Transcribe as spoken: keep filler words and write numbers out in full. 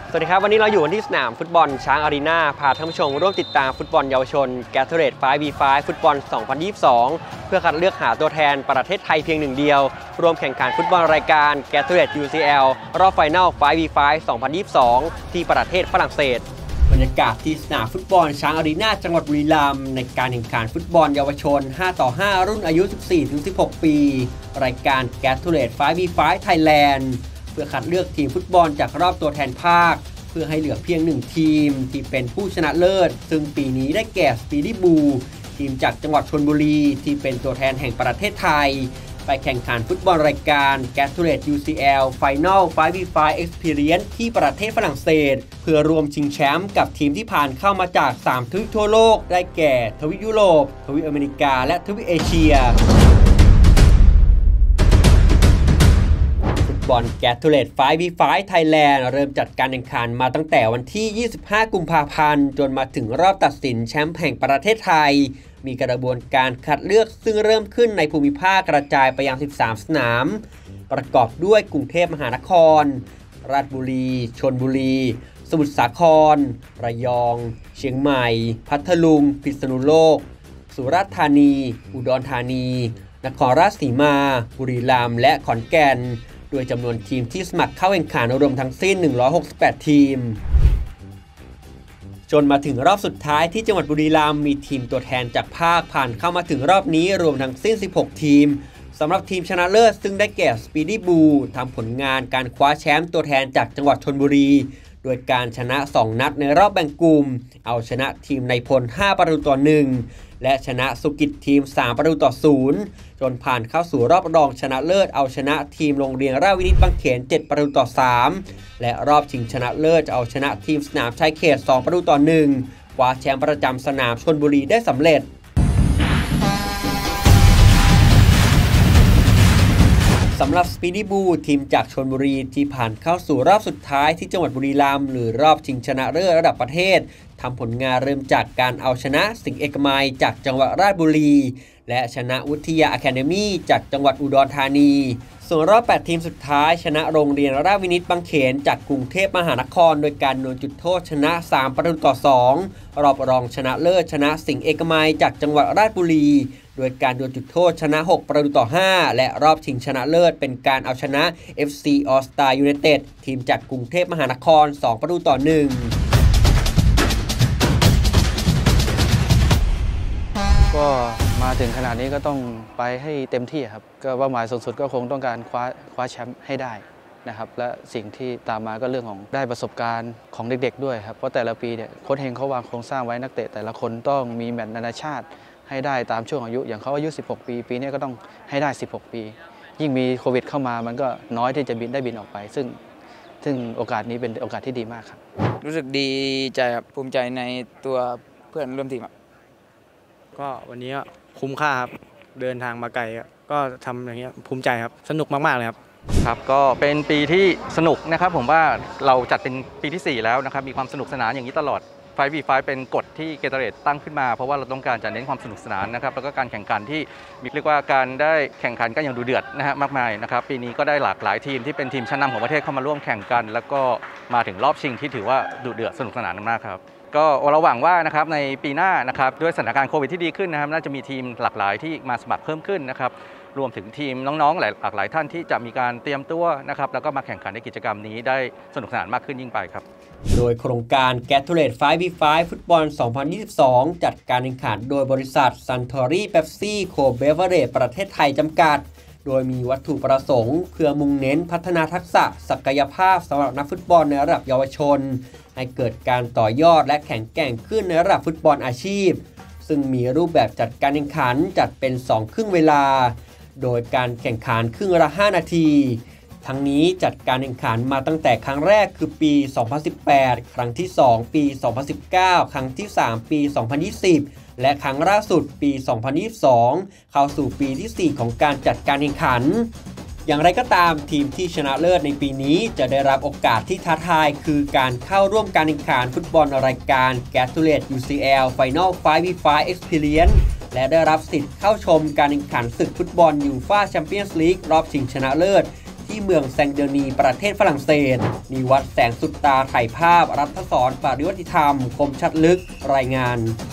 สวัสดีครับวันนี้เราอยู่ที่สนามฟุตบอลช้างอารีนาพาท่านผู้ชมร่วมติดตามฟุตบอลเยาวชน Gatorade ไฟว์ วี ไฟว์ ฟุตบอล สองพันยี่สิบสอง เพื่อคัดเลือกหาตัวแทนประเทศไทยเพียงหนึ่งเดียวรวมแข่งขันฟุตบอลรายการ Gatorade ยู ซี แอล รอบไฟนอล ไฟว์ วี ไฟว์ สองพันยี่สิบสอง ที่ประเทศฝรั่งเศสบรรยากาศที่สนามฟุตบอลช้างอารีนาจังหวัดบุรีรัมย์ในการแข่งขันฟุตบอลเยาวชน ห้าต่อห้า รุ่นอายุ สิบสี่ถึงสิบหก ปีรายการ Gatorade ไฟว์ วี ไฟว์ Thailand เพื่อคัดเลือกทีมฟุตบอลจากรอบตัวแทนภาคเพื่อให้เหลือเพียงหนึ่งทีมที่เป็นผู้ชนะเลิศซึ่งปีนี้ได้แก่ Speedy Blue ทีมจากจังหวัดชลบุรีที่เป็นตัวแทนแห่งประเทศไทยไปแข่งขันฟุตบอลรายการ Gatorade ยู ซี แอล Final ไฟว์ วี ไฟว์ Experience ที่ประเทศฝรั่งเศสเพื่อรวมชิงแชมป์กับทีมที่ผ่านเข้ามาจากสามทวีปทั่วโลกได้แก่ทวีปยุโรปทวีปอเมริกาและทวีปเอเชียบอล Gatorade ไฟว์ วี ไฟว์ Thailand เริ่มจัดการแข่งขันมาตั้งแต่วันที่ ยี่สิบห้า กุมภาพันธ์จนมาถึงรอบตัดสินแชมป์แห่งประเทศไทยมีกระบวนการคัดเลือกซึ่งเริ่มขึ้นในภูมิภาคกระจายไปยังสิบสามสนามประกอบด้วยกรุงเทพมหานครราชบุรีชลบุรีสมุทรสาครระยองเชียงใหม่พัทลุงพิษณุโลกสุราษฎร์ธานีอุดรธานีนครราชสีมาบุรีรัมย์และขอนแก่นโดยจำนวนทีมที่สมัครเข้าแข่งขันรวมทั้งสิ้นหนึ่งร้อยหกสิบแปดทีมจนมาถึงรอบสุดท้ายที่จังหวัดบุรีรัมย์มีทีมตัวแทนจากภาคผ่านเข้ามาถึงรอบนี้รวมทั้งสิ้นสิบหกทีมสำหรับทีมชนะเลิศซึ่งได้แก่ Speedy Blue ทำผลงานการคว้าแชมป์ตัวแทนจากจังหวัดชลบุรีโดยการชนะสองนัดในรอบแบ่งกลุ่มเอาชนะทีมในพลห้าประตูต่อหนึ่งและชนะสุกิจทีมสามประตูต่อศูนย์จนผ่านเข้าสู่รอบรองชนะเลิศเอาชนะทีมโรงเรียนราชวินิตบางเขนเจ็ดประตูต่อสามและรอบชิงชนะเลิศจะเอาชนะทีมสนามชายเขตสองประตูต่อหนึ่งคว้าแชมป์ประจำสนามชลบุรีได้สำเร็จสำหรับ Speedy Blue ทีมจากชลบุรีที่ผ่านเข้าสู่รอบสุดท้ายที่จังหวัดบุรีรัมย์หรือรอบชิงชนะเลิศระดับประเทศทำผลงานเริ่มจากการเอาชนะสิงห์เอกมัยจากจังหวัดราชบุรีและชนะวิทยาอะคาเดมี่จากจังหวัดอุดรธานีส่วนรอบแปดทีมสุดท้ายชนะโรงเรียนราชวินิตบางเขนจากกรุงเทพมหานครโดยการดวลจุดโทษชนะสามประตูต่อสองรอบรองชนะเลิศชนะสิงห์เอกมัยจากจังหวัดราชบุรีโดยการดวลจุดโทษชนะหกประตูต่อห้าและรอบชิงชนะเลิศเป็นการเอาชนะ เอฟ ซี All Star United ทีมจากกรุงเทพมหานครสองประตูต่อหนึ่งก็มาถึงขนาดนี้ก็ต้องไปให้เต็มที่ครับก็เป้าหมายสูงสุดก็คงต้องการคว้าคว้าแชมป์ให้ได้นะครับและสิ่งที่ตามมาก็เรื่องของได้ประสบการณ์ของเด็กๆด้วยครับเพราะแต่ละปีเนี่ยโค้ชเฮงเขาวางโครงสร้างไว้นักเตะแต่ละคนต้องมีแมตช์นานาชาติให้ได้ตามช่วงอายุอย่างเขาอายุสิบหกปีปีนี้ก็ต้องให้ได้สิบหกปียิ่งมีโควิดเข้ามามันก็น้อยที่จะบินได้บินออกไปซึ่งซึ่งโอกาสนี้เป็นโอกาสที่ดีมากครับรู้สึกดีใจครับภูมิใจในตัวเพื่อนร่วมทีมครับก็วันนี้ก็คุ้มค่าครับเดินทางมาไกลก็ทำอย่างเงี้ยภูมิใจครับสนุกมากๆเลยครับครับก็เป็นปีที่สนุกนะครับผมว่าเราจัดเป็นปีที่สี่แล้วนะครับมีความสนุกสนานอย่างนี้ตลอดไฟว์ วี ไฟว์ เป็นกฎที่ Gatorade ตั้งขึ้นมาเพราะว่าเราต้องการจะเน้นความสนุกสนานนะครับแล้วก็การแข่งขันที่มีเรียกว่าการได้แข่งขันกันอย่างดุเดือดนะฮะมากมายนะครับปีนี้ก็ได้หลากหลายทีมที่เป็นทีมชั้นนำของประเทศเข้ามาร่วมแข่งกันแล้วก็มาถึงรอบชิงที่ถือว่าดุเดือดสนุกสนานมากครับก็เราหวังว่านะครับในปีหน้านะครับด้วยสถานการณ์โควิดที่ดีขึ้นนะครับน่าจะมีทีมหลากหลายที่มาสมัครเพิ่มขึ้นนะครับรวมถึงทีมน้องๆหลากหลายท่านที่จะมีการเตรียมตัวนะครับแล้วก็มาแข่งขันในกิจกรรมนี้ได้สนุกสนานมากขึ้นยิ่งไปครับโดยโครงการ Gatorade ไฟว์ วี ไฟว์ ฟุตบอล สองพันยี่สิบสอง จัดการแข่งขันโดยบริษัท Suntory Pepsi Co Beverage ประเทศไทยจำกัดโดยมีวัตถุประสงค์เพื่อมุ่งเน้นพัฒนาทักษะศักยภาพสำหรับนักฟุตบอลในระดับเยาวชนให้เกิดการต่อยอดและแข็งแกร่งขึ้นในระดับฟุตบอลอาชีพซึ่งมีรูปแบบจัดการแข่งขันจัดเป็นสองครึ่งเวลาโดยการแข่งขันครึ่งละห้านาทีทั้งนี้จัดการแข่งขันมาตั้งแต่ครั้งแรกคือปี สองพันสิบแปด ครั้งที่สองปี สองพันสิบเก้า ครั้งที่สามปี สองพันยี่สิบและครั้งล่าสุดปี สองพันยี่สิบสอง เข้าสู่ปีที่สี่ของการจัดการแข่งขันอย่างไรก็ตามทีมที่ชนะเลิศในปีนี้จะได้รับโอกาสที่ท้าทายคือการเข้าร่วมการแข่งขันฟุตบอลรายการ Gatorade ยู ซี แอล Final ไฟว์ วี ไฟว์ Experience และได้รับสิทธิ์เข้าชมการแข่งขันศึกฟุตบอลยูฟ่าแชมเปี้ยนส์ลีกรอบชิงชนะเลิศที่เมืองแซงเดอร์นีประเทศฝรั่งเศสนิวัฒน์แสงสุดตาถ่ายภาพรัฐศรปริวัติธรรมคมชัดลึกรายงาน